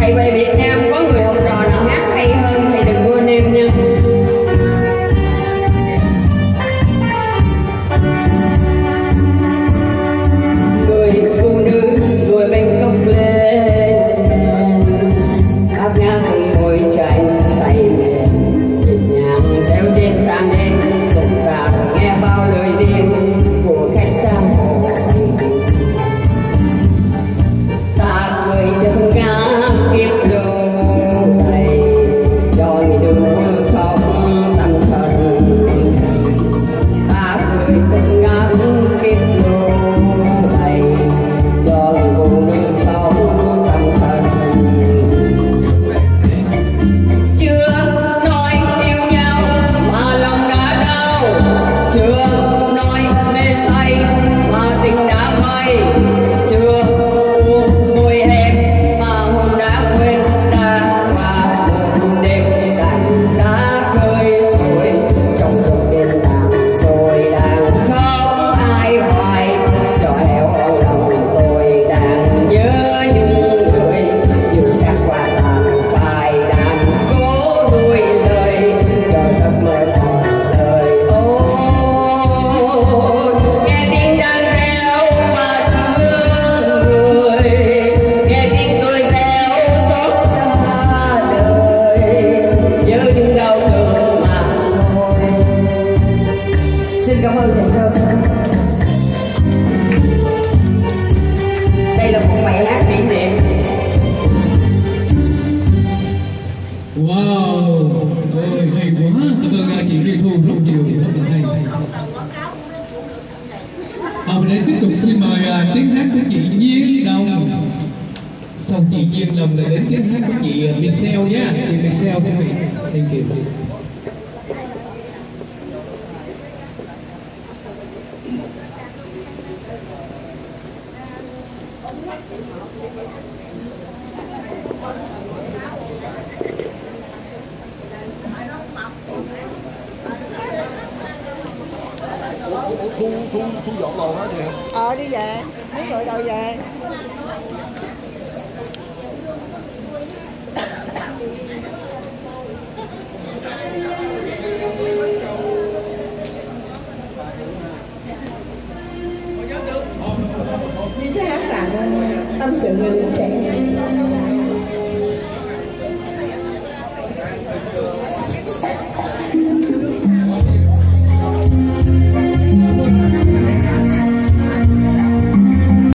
Thầy về Việt Nam có người học trò nào hát hay hơn thì đừng quên em nha. Người phụ nữ ngồi bên cốc lên, áp ngã cùng ngồi tranh say mê, nhịp nhàng reo trên sàn đêm, cùng già nghe bao lời đêm của khách sang hồ say tình. Ta cười cho sông cá kiếp đô đầy, cho người đưa khóc tâm thần. Ta cười cho sông cá kiếp đô đầy, cho người phụ nữ khóc tâm thần. Chưa nói yêu nhau mà lòng đã đau, chưa nói mê say mà tình đã bay, chưa uống môi em mà hồn đã quên ta, và một đêm đàn đã khơi rồi trong một đêm đàn rồi đang khóc ai hoài cho heo lòng tôi đang nhớ những người như sáng qua tàn phai đàn cố đuổi lời cho giấc mơ còn lời. Ôi nghe tiếng đàn reo mà thương người, nghe tiếng tôi reo xót xa đời, nhớ những đau thương mà thôi. Xin cảm ơn thầy Sơn. Đây là một bài hát kỷ niệm. Wow, ôi hay quá, cảm ơn chị Lê Thu rất nhiều, rất là hay. Để tiếp tục xin mời tiếng hát của chị Nhiên Đồng. Xong chị Nhiên Đồng là đến tiếng hát của chị Michelle nhé, chị Michelle quý vị. Thank you. Thu dọn đồ hả chị? Đi về, mấy người đâu về. Như thế hát là tâm sự người trẻ.